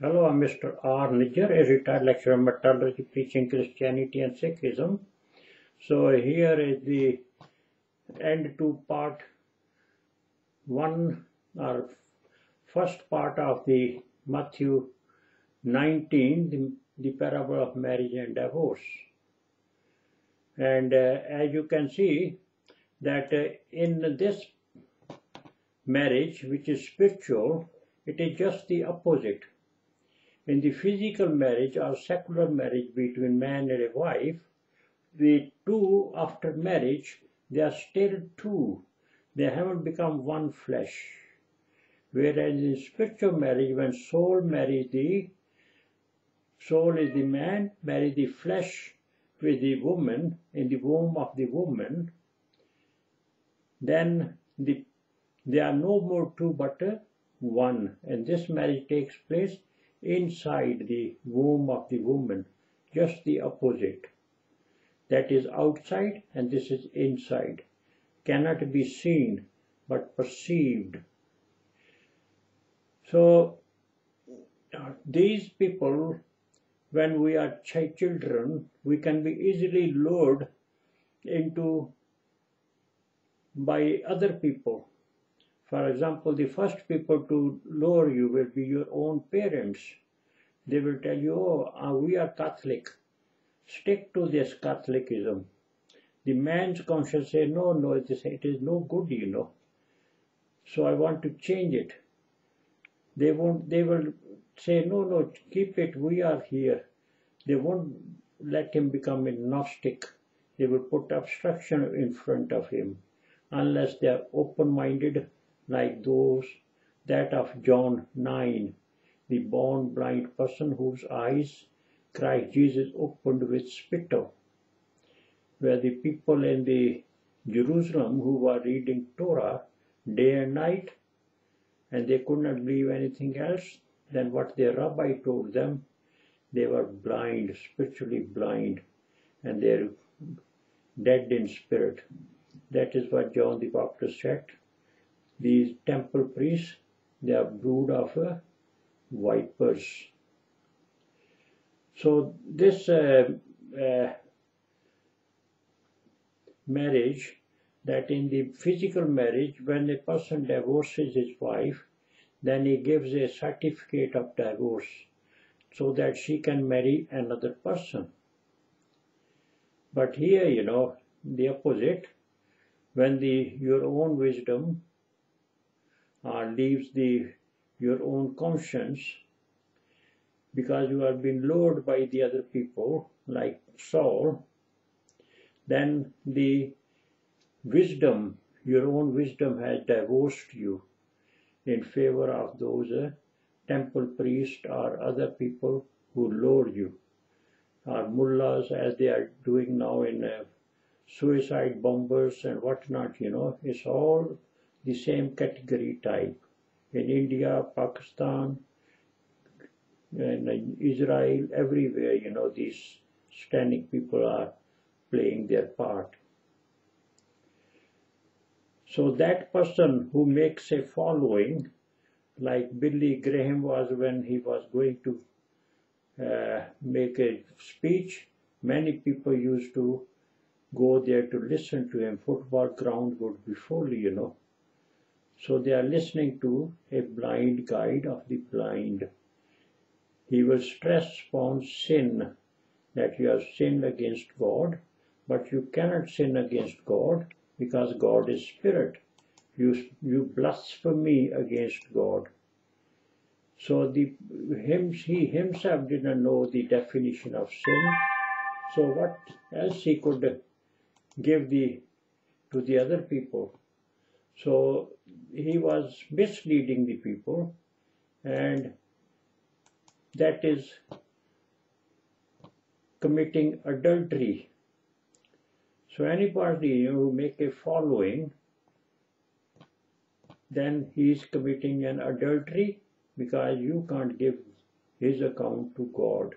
Hello, I'm Mr. R. Nijjar, a retired lecturer in metallurgy preaching Christianity and Sikhism. So here is the end to part 1 or first part of the Matthew 19, the parable of marriage and divorce. And as you can see that in this marriage, which is spiritual, it is just the opposite. In the physical marriage or secular marriage between man and a wife, the two after marriage, they are still two. They haven't become one flesh. Whereas in spiritual marriage, when soul marries the soul is the man, marries the flesh with the woman in the womb of the woman, then they are no more two but one. And this marriage takes place inside the womb of the woman, just the opposite. That is outside and this is inside. Cannot be seen but perceived. So these people, when we are children, we can be easily lured into by other people. For example, the first people to lure you will be your own parents. They will tell you, oh, we are Catholic. Stick to this Catholicism. The man's conscience says, no, it is no good, you know. So I want to change it. They will say, no, keep it, we are here. They won't let him become a Gnostic. They will put obstruction in front of him unless they are open-minded, like that of John 9, the born blind person whose eyes Christ Jesus opened with spittle, where the people in the Jerusalem who were reading Torah day and night, and they could not believe anything else than what their rabbi told them. They were blind, spiritually blind, and they're dead in spirit. That is what John the Baptist said. These temple priests, they are brood of vipers. So this marriage, that in the physical marriage, when a person divorces his wife, then he gives a certificate of divorce so that she can marry another person. But here, you know, the opposite, when your own wisdom leaves your own conscience, because you have been lured by the other people, like Saul, then the wisdom, your own wisdom has divorced you in favor of those temple priests or other people who lured you, or mullahs, as they are doing now in suicide bombers and whatnot, you know. It's all the same category type. In India, Pakistan, and Israel, everywhere, you know, these standing people are playing their part. So that person who makes a following, like Billy Graham was when he was going to make a speech, many people used to go there to listen to him. Football ground would be full, you know. So they are listening to a blind guide of the blind. He will stress upon sin, that you have sinned against God, but you cannot sin against God because God is spirit. You blaspheme against God. So he himself did not know the definition of sin. So what else he could give to the other people? So he was misleading the people, and that is committing adultery. So anybody who make a following, then he is committing an adultery, because you can't give his account to God.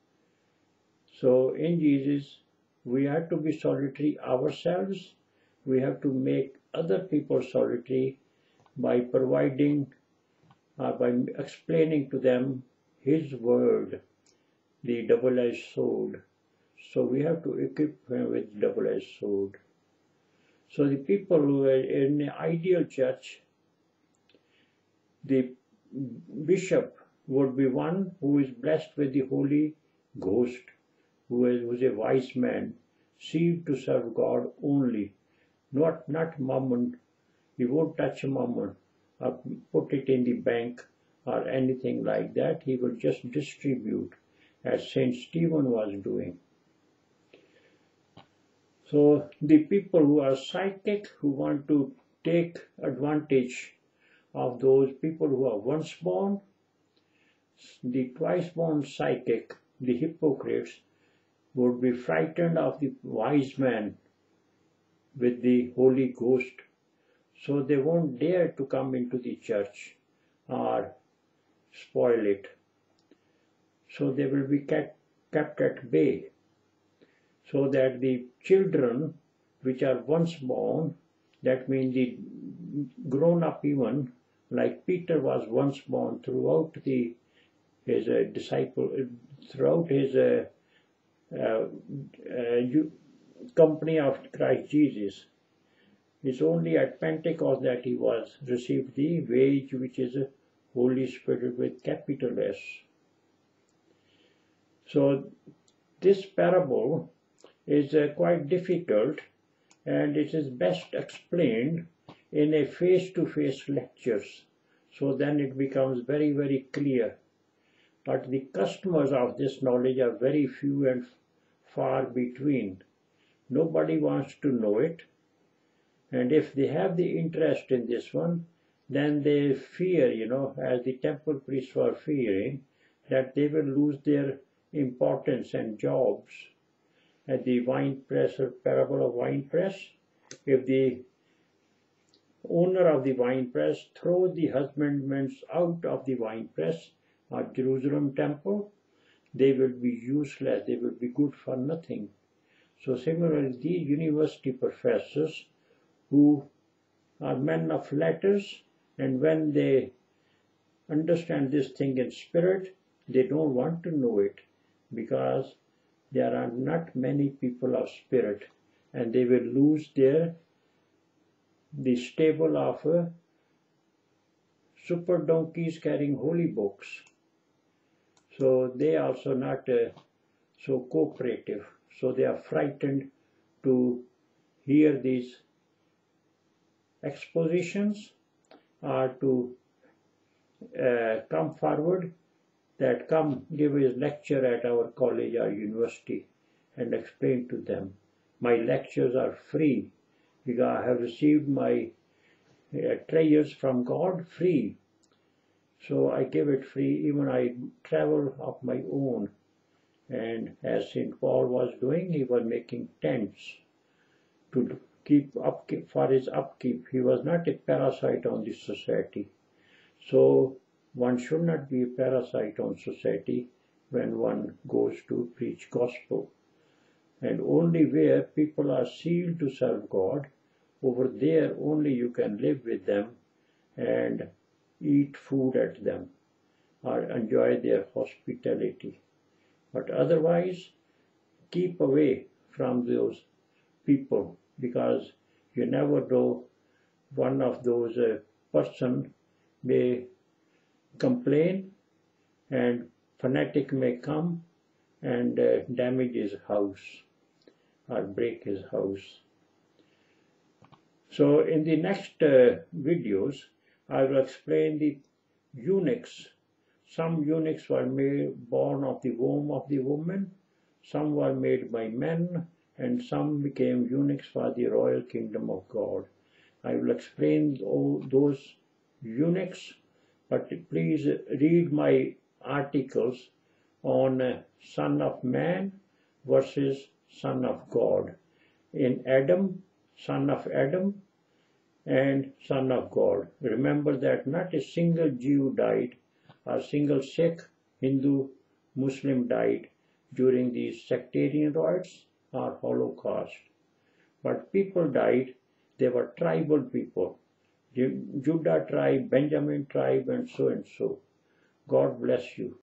So in Jesus, we have to be solitary ourselves. We have to make other people solitary by providing, by explaining to them his word, the double-edged sword. So we have to equip him with double-edged sword. So the people who are in the ideal church, the bishop would be one who is blessed with the Holy Ghost, who was a wise man, sealed to serve God only, not mammon. He won't touch mammon or put it in the bank or anything like that. He will just distribute, as Saint Stephen was doing. So the people who are psychic, who want to take advantage of those people who are once born, the twice born psychic, the hypocrites, would be frightened of the wise man with the Holy Ghost. So they won't dare to come into the church or spoil it. So they will be kept at bay, so that the children which are once born, that means the grown up even, like Peter was once born throughout his company of Christ Jesus. It's only at Pentecost that he was received the wage, which is a Holy Spirit with capital S. So this parable is quite difficult, and it is best explained in a face-to-face lectures. So then it becomes very, very clear. But the customers of this knowledge are very few and far between. Nobody wants to know it. And if they have the interest in this one, then they fear, as the temple priests were fearing, that they will lose their importance and jobs. At the wine press or parable of wine press, if the owner of the wine press throws the husbandmen out of the wine press or Jerusalem temple, they will be useless, they will be good for nothing. So similarly, these university professors who are men of letters, and when they understand this thing in spirit, they don't want to know it, because there are not many people of spirit, and they will lose the stable of super donkeys carrying holy books. So they are also not so cooperative. So they are frightened to hear these expositions or to come forward, that come give a lecture at our college or university and explain to them. My lectures are free because I have received my treasures from God free. So I give it free. Even I travel of my own. And as St. Paul was doing, he was making tents to keep upkeep for his upkeep. He was not a parasite on the society. So one should not be a parasite on society when one goes to preach gospel. And only where people are sealed to serve God, over there only you can live with them and eat food at them or enjoy their hospitality. But otherwise, keep away from those people, because you never know, one of those person may complain and fanatic may come and damage his house or break his house. So in the next videos, I will explain the eunuchs. Some eunuchs were born of the womb of the woman, some were made by men, and some became eunuchs for the royal kingdom of God. I will explain all those eunuchs, but please read my articles on Son of Man versus Son of God. In Adam, Son of Adam, and Son of God. Remember that not a single Jew died, or single Sikh, Hindu, Muslim died during these sectarian riots or Holocaust. But people died. They were tribal people. Judah tribe, Benjamin tribe, and so and so. God bless you.